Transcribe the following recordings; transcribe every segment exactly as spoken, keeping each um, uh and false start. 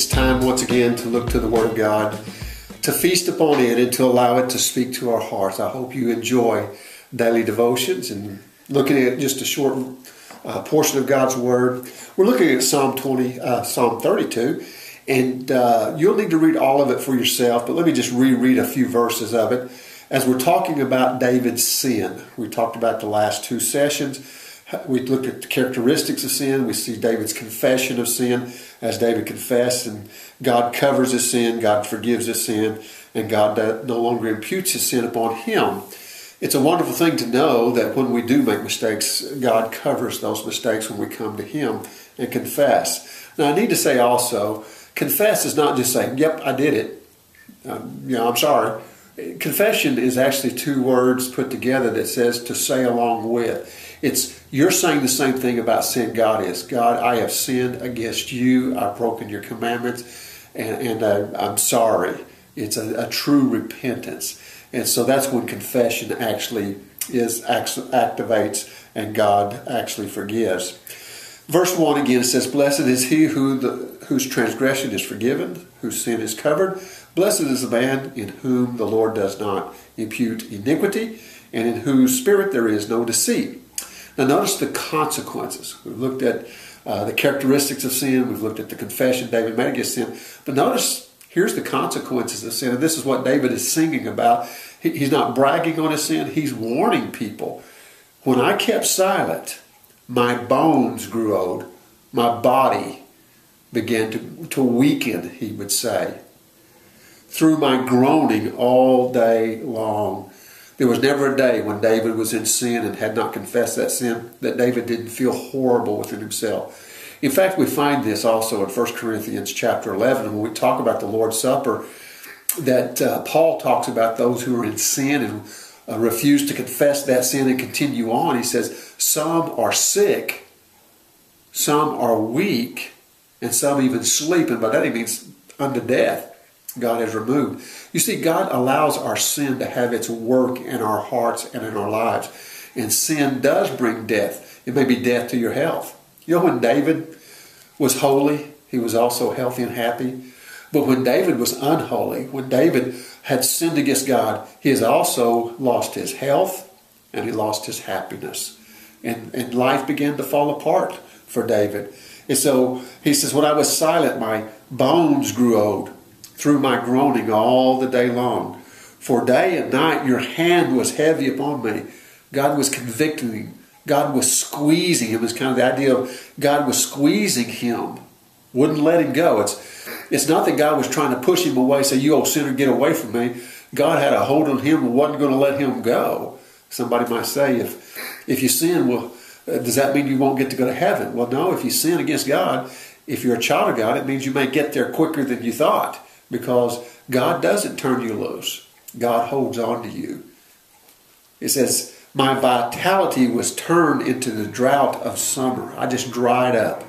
It's time once again to look to the Word of God, to feast upon it and to allow it to speak to our hearts. I hope you enjoy daily devotions and looking at just a short uh, portion of God's Word. We're looking at Psalm twenty, uh, Psalm thirty-two, and uh, you'll need to read all of it for yourself, but let me just reread a few verses of it. As we're talking about David's sin, we talked about the last two sessions. We looked at the characteristics of sin. We see David's confession of sin as David confessed, and God covers his sin, God forgives his sin, and God no longer imputes his sin upon him. It's a wonderful thing to know that when we do make mistakes, God covers those mistakes when we come to him and confess. Now, I need to say also, confess is not just saying, yep, I did it. Um, you know, I'm sorry. Confession is actually two words put together that says to say along with. It's you're saying the same thing about sin God is. God, I have sinned against you. I've broken your commandments, and, and uh, I'm sorry. It's a, a true repentance. And so that's when confession actually is activates and God actually forgives. Verse one again says, "Blessed is he who the, whose transgression is forgiven, whose sin is covered. Blessed is the man in whom the Lord does not impute iniquity, and in whose spirit there is no deceit." Now notice the consequences. We've looked at uh, the characteristics of sin. We've looked at the confession David made against sin. But notice, here's the consequences of sin. And this is what David is singing about. He, he's not bragging on his sin. He's warning people. When I kept silent, my bones grew old. My body began to, to weaken, he would say. Through my groaning all day long. There was never a day when David was in sin and had not confessed that sin that David didn't feel horrible within himself. In fact, we find this also in First Corinthians chapter eleven when we talk about the Lord's Supper, that uh, Paul talks about those who are in sin and uh, refuse to confess that sin and continue on. He says, some are sick, some are weak, and some even sleeping. By that he means unto death. God has removed. You see, God allows our sin to have its work in our hearts and in our lives. And sin does bring death. It may be death to your health. You know, when David was holy, he was also healthy and happy. But when David was unholy, when David had sinned against God, he has also lost his health and he lost his happiness. And, and life began to fall apart for David. And so he says, when I was silent, my bones grew old. Through my groaning all the day long. For day and night your hand was heavy upon me. God was convicting him. God was squeezing him. It was kind of the idea of God was squeezing him. Wouldn't let him go. It's, it's not that God was trying to push him away, say, you old sinner, get away from me. God had a hold on him and wasn't going to let him go. Somebody might say, if, if you sin, well, does that mean you won't get to go to heaven? Well, no, if you sin against God, if you're a child of God, it means you may get there quicker than you thought. Because God doesn't turn you loose. God holds on to you. It says, my vitality was turned into the drought of summer. I just dried up.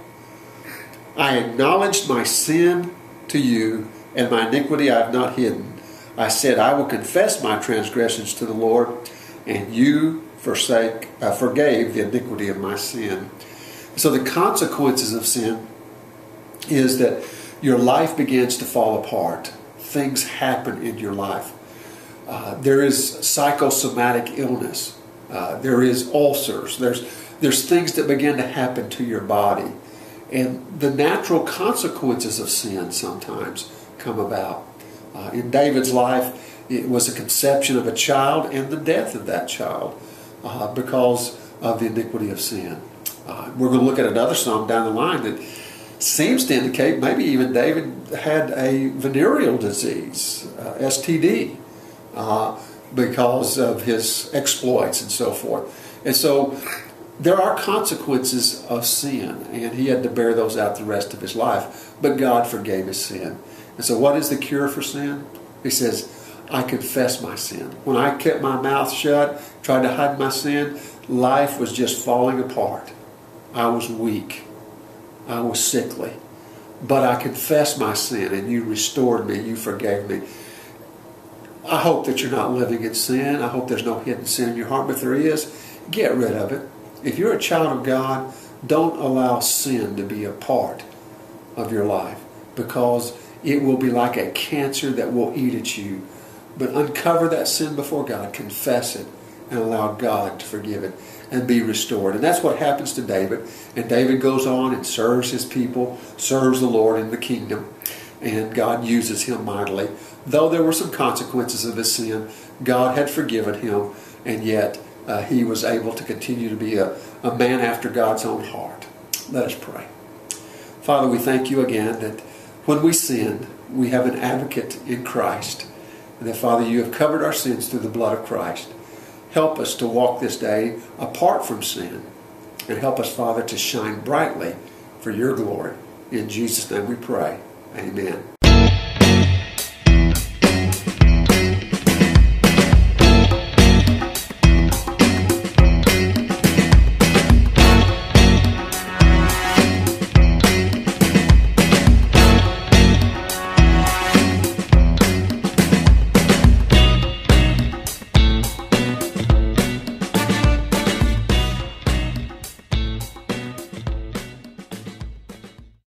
I acknowledged my sin to you, and my iniquity I have not hidden. I said, I will confess my transgressions to the Lord, and you forsake, uh, forgave the iniquity of my sin. So the consequences of sin is that your life begins to fall apart. Things happen in your life. Uh, there is psychosomatic illness. Uh, there is ulcers. There's, there's things that begin to happen to your body. And the natural consequences of sin sometimes come about. Uh, in David's life, it was the conception of a child and the death of that child uh, because of the iniquity of sin. Uh, we're going to look at another psalm down the line that seems to indicate maybe even David had a venereal disease, uh, S T D, uh, because of his exploits and so forth. And so there are consequences of sin, and he had to bear those out the rest of his life. But God forgave his sin. And so what is the cure for sin? He says, I confess my sin. When I kept my mouth shut, tried to hide my sin, life was just falling apart. I was weak. I was sickly, but I confessed my sin and you restored me, you forgave me. I hope that you're not living in sin. I hope there's no hidden sin in your heart, but if there is, get rid of it. If you're a child of God, don't allow sin to be a part of your life. because it will be like a cancer that will eat at you. But uncover that sin before God, confess it, and allow God to forgive it and be restored. And that's what happens to David. And David goes on and serves his people, serves the Lord in the kingdom, and God uses him mightily. Though there were some consequences of his sin, God had forgiven him, and yet uh, he was able to continue to be a, a man after God's own heart. Let us pray. Father, we thank you again that when we sin, we have an advocate in Christ. And that, Father, you have covered our sins through the blood of Christ. Help us to walk this day apart from sin. And help us, Father, to shine brightly for your glory. In Jesus' name we pray. Amen.